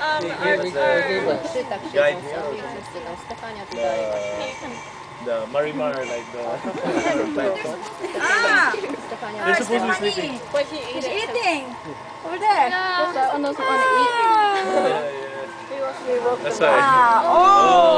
guide here. The Marimar, like the plankton. They're supposed to be sleeping. But he's eating. Over there. Yeah. Yeah, yeah. He was really That's why. Oh.